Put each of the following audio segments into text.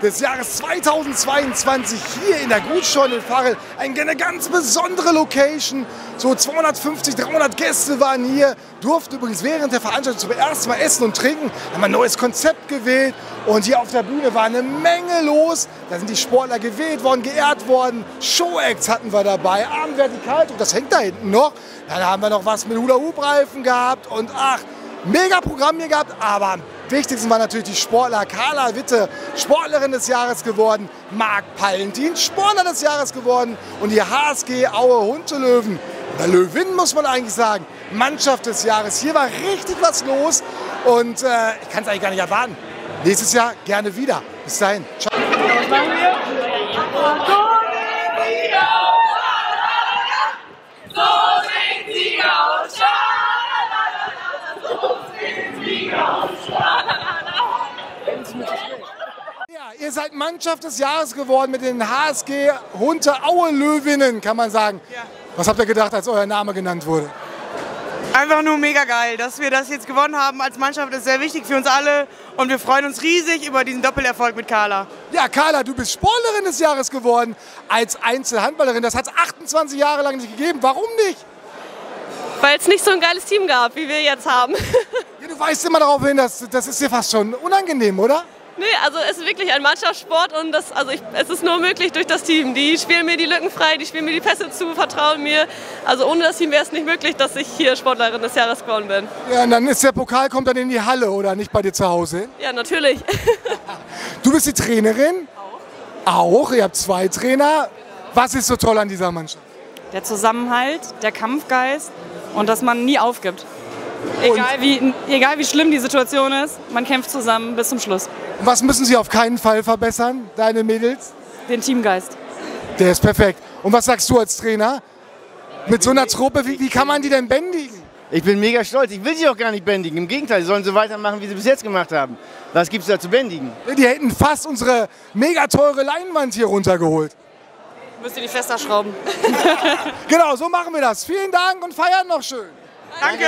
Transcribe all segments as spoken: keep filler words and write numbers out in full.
des Jahres zweitausendzweiundzwanzig hier in der Gutscheune in Varel. Eine ganz besondere Location. So zweihundertfünfzig, dreihundert Gäste waren hier, durften übrigens während der Veranstaltung zum ersten Mal essen und trinken. Haben ein neues Konzept gewählt und hier auf der Bühne war eine Menge los. Da sind die Sportler gewählt worden, geehrt worden. Show-Acts hatten wir dabei, Abendvertikal, das hängt da hinten noch. Dann haben wir noch was mit Hula-Hoop-Reifen gehabt und ach, mega Programm hier gehabt, aber am wichtigsten waren natürlich die Sportler. Carla Witte, Sportlerin des Jahres geworden. Marc Pallentin, Sportler des Jahres geworden. Und die H S G Aue Huntelöwen, oder Löwin muss man eigentlich sagen, Mannschaft des Jahres. Hier war richtig was los und äh, ich kann es eigentlich gar nicht erwarten. Nächstes Jahr gerne wieder. Bis dahin. Ciao. Was machen wir? Ja, ihr seid Mannschaft des Jahres geworden mit den H S G Hunte Aue Löwinnen, kann man sagen. Ja. Was habt ihr gedacht, als euer Name genannt wurde? Einfach nur mega geil, dass wir das jetzt gewonnen haben als Mannschaft, ist sehr wichtig für uns alle und wir freuen uns riesig über diesen Doppelerfolg mit Carla. Ja, Carla, du bist Sportlerin des Jahres geworden als Einzelhandballerin. Das hat es achtundzwanzig Jahre lang nicht gegeben. Warum nicht? Weil es nicht so ein geiles Team gab, wie wir jetzt haben. Ja, du weißt immer darauf hin, dass, das ist dir fast schon unangenehm, oder? Nee, also es ist wirklich ein Mannschaftssport und das, also ich, es ist nur möglich durch das Team. Die spielen mir die Lücken frei, die spielen mir die Pässe zu, vertrauen mir. Also ohne das Team wäre es nicht möglich, dass ich hier Sportlerin des Jahres geworden bin. Ja, und dann ist der Pokal, kommt dann in die Halle oder nicht bei dir zu Hause? Ja, natürlich. Du bist die Trainerin? Auch. Auch, ihr habt zwei Trainer. Was ist so toll an dieser Mannschaft? Der Zusammenhalt, der Kampfgeist und dass man nie aufgibt. Egal wie, egal wie schlimm die Situation ist, man kämpft zusammen bis zum Schluss. Und was müssen sie auf keinen Fall verbessern, deine Mädels? Den Teamgeist. Der ist perfekt. Und was sagst du als Trainer? Mit so einer Truppe, wie, wie kann man die denn bändigen? Ich bin mega stolz. Ich will sie auch gar nicht bändigen. Im Gegenteil, sie sollen so weitermachen, wie sie bis jetzt gemacht haben. Was gibt es da zu bändigen? Die hätten fast unsere mega teure Leinwand hier runtergeholt. Müsst ihr die fester schrauben. Genau, so machen wir das. Vielen Dank und feiern noch schön. Danke!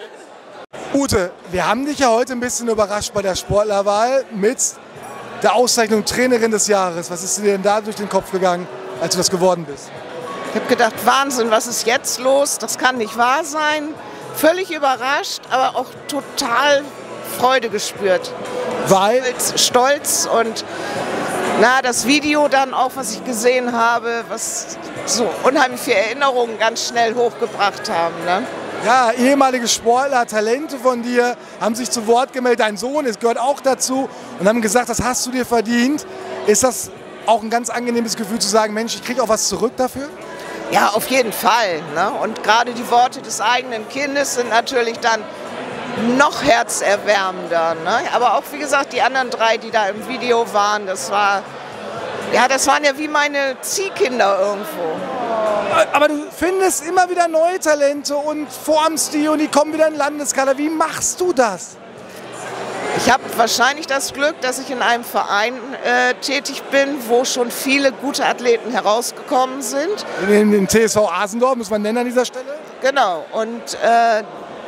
Ute, wir haben dich ja heute ein bisschen überrascht bei der Sportlerwahl mit der Auszeichnung Trainerin des Jahres. Was ist dir denn da durch den Kopf gegangen, als du das geworden bist? Ich habe gedacht, Wahnsinn, was ist jetzt los? Das kann nicht wahr sein. Völlig überrascht, aber auch total Freude gespürt. Weil? Stolz und na, das Video dann auch, was ich gesehen habe, was so unheimlich viele Erinnerungen ganz schnell hochgebracht haben. Ne? Ja, ehemalige Sportler, Talente von dir haben sich zu Wort gemeldet. Dein Sohn ist, gehört auch dazu und haben gesagt, das hast du dir verdient. Ist das auch ein ganz angenehmes Gefühl zu sagen, Mensch, ich kriege auch was zurück dafür? Ja, auf jeden Fall. Ne? Und gerade die Worte des eigenen Kindes sind natürlich dann noch herzerwärmender. Ne? Aber auch, wie gesagt, die anderen drei, die da im Video waren, das war, ja, das waren ja wie meine Ziehkinder irgendwo. Aber du findest immer wieder neue Talente und formst die und die kommen wieder in den Landeskader. Wie machst du das? Ich habe wahrscheinlich das Glück, dass ich in einem Verein äh, tätig bin, wo schon viele gute Athleten herausgekommen sind. In den T S V Asendorf, muss man nennen an dieser Stelle? Genau. Und äh,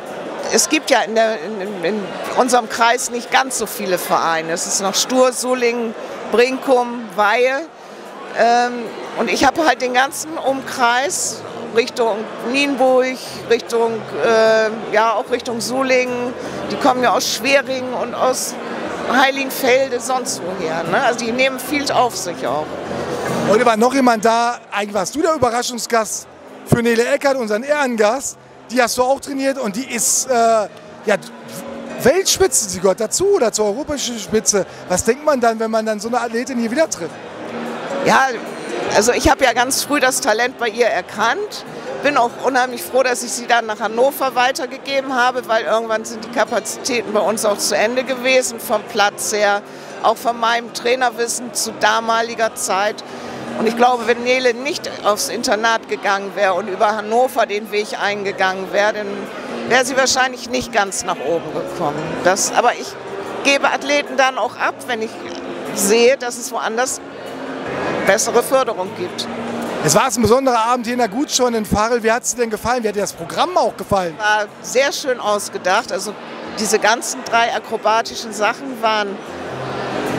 es gibt ja in, der, in, in unserem Kreis nicht ganz so viele Vereine. Es ist noch Stur, Sulingen, Brinkum, Weihe. Ähm, und ich habe halt den ganzen Umkreis Richtung Nienburg, Richtung, äh, ja, auch Richtung Sulingen. Die kommen ja aus Schweringen und aus Heiligenfelde, sonst woher. Ne? Also die nehmen viel auf sich auch. Heute war noch jemand da. Eigentlich warst du der Überraschungsgast für Nele Eckert, unseren Ehrengast. Die hast du auch trainiert und die ist äh, ja, Weltspitze. Sie gehört dazu oder zur europäischen Spitze. Was denkt man dann, wenn man dann so eine Athletin hier wieder trifft? Ja, also ich habe ja ganz früh das Talent bei ihr erkannt. Bin auch unheimlich froh, dass ich sie dann nach Hannover weitergegeben habe, weil irgendwann sind die Kapazitäten bei uns auch zu Ende gewesen, vom Platz her, auch von meinem Trainerwissen zu damaliger Zeit. Und ich glaube, wenn Nele nicht aufs Internat gegangen wäre und über Hannover den Weg eingegangen wäre, dann wäre sie wahrscheinlich nicht ganz nach oben gekommen. Das, aber ich gebe Athleten dann auch ab, wenn ich sehe, dass es woanders bessere Förderung gibt. Es war ein besonderer Abend hier in der Gutscheune in Varel. Wie hat es dir denn gefallen? Wie hat dir das Programm auch gefallen? War sehr schön ausgedacht. Also diese ganzen drei akrobatischen Sachen waren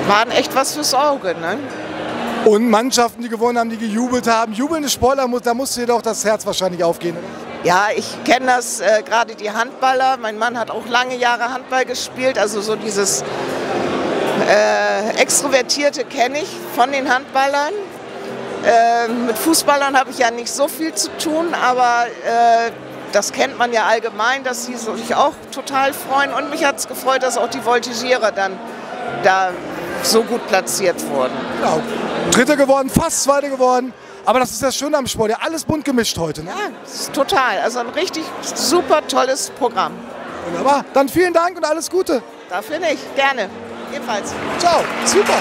waren echt was fürs Auge. Ne? Und Mannschaften, die gewonnen haben, die gejubelt haben. Jubelnde Sportler, da musste dir doch das Herz wahrscheinlich aufgehen, oder? Ja, ich kenne das, äh, gerade die Handballer. Mein Mann hat auch lange Jahre Handball gespielt, also so dieses äh, Extrovertierte kenne ich von den Handballern. Äh, mit Fußballern habe ich ja nicht so viel zu tun, aber äh, das kennt man ja allgemein, dass sie sich auch total freuen. Und mich hat es gefreut, dass auch die Voltigierer dann da so gut platziert wurden. Genau. Dritter geworden, fast Zweiter geworden. Aber das ist das Schöne am Sport, ja, alles bunt gemischt heute. Ne? Ja, das ist total. Also ein richtig super tolles Programm. Wunderbar. Dann vielen Dank und alles Gute. Dafür nicht. Gerne. Ebenfalls. Ciao. Super.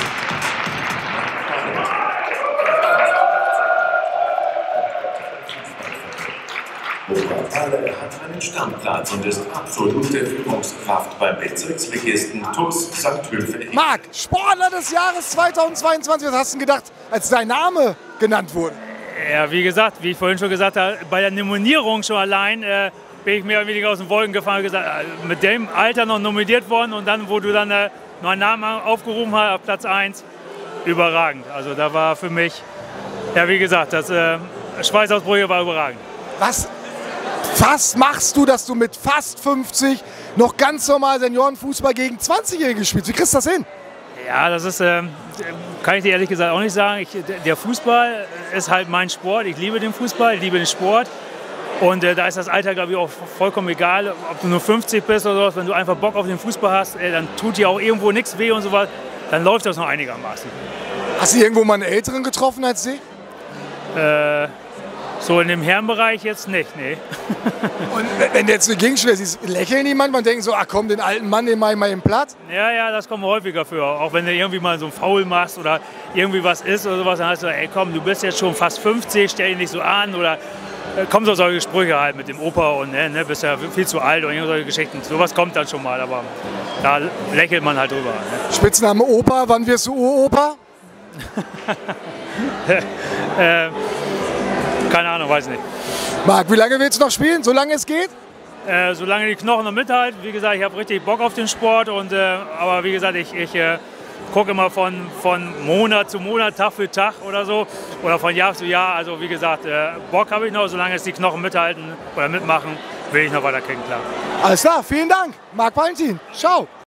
Er hat einen Stammplatz und ist absolute Führungskraft beim Bezirksligisten T U S Sankt Höfe. Marc, Sportler des Jahres zweitausendzweiundzwanzig, was hast du denn gedacht, als dein Name genannt wurde? Ja, wie gesagt, wie ich vorhin schon gesagt habe, bei der Nominierung schon allein äh, bin ich mehr oder weniger aus den Wolken gefahren und gesagt, äh, mit dem Alter noch nominiert worden und dann, wo du dann äh, noch einen Namen aufgerufen hast, auf Platz eins, überragend. Also da war für mich, ja wie gesagt, das äh, Schweißausbrüche war überragend. Was fast machst du, dass du mit fast fünfzig noch ganz normal Seniorenfußball gegen zwanzigjährige spielst? Wie kriegst du das hin? Ja, das ist, äh, kann ich dir ehrlich gesagt auch nicht sagen. Ich, der Fußball ist halt mein Sport. Ich liebe den Fußball, ich liebe den Sport. Und äh, da ist das Alter, glaube ich, auch vollkommen egal, ob du nur fünfzig bist oder sowas. Wenn du einfach Bock auf den Fußball hast, äh, dann tut dir auch irgendwo nichts weh und sowas. Dann läuft das noch einigermaßen. Hast du irgendwo mal einen Älteren getroffen als sie? Äh, so in dem Herrenbereich jetzt nicht, nee. Und wenn du jetzt eine Gegenspieler siehst, lächeln die manchmal und denken so, ach komm, den alten Mann, den mach ich mal im Platz? Ja, ja, das kommt häufiger vor. Auch wenn du irgendwie mal so einen Foul machst oder irgendwie was ist oder sowas, dann heißt du, ey komm, du bist jetzt schon fast fünfzig, stell dich nicht so an oder äh, kommen so solche Sprüche halt mit dem Opa und ne, ne, bist ja viel zu alt und solche Geschichten. Sowas kommt dann schon mal, aber da lächelt man halt drüber. Ne? Spitzname Opa, wann wirst du Uropa? äh, keine Ahnung, weiß nicht. Marc, wie lange willst du noch spielen? Solange es geht? Äh, solange die Knochen noch mithalten. Wie gesagt, ich habe richtig Bock auf den Sport. Und, äh, aber wie gesagt, ich, ich äh, gucke immer von, von Monat zu Monat, Tag für Tag oder so. Oder von Jahr zu Jahr. Also wie gesagt, äh, Bock habe ich noch. Solange es die Knochen mithalten oder mitmachen, will ich noch weiter kicken, klar. Alles klar, vielen Dank. Marc Valentin. Ciao.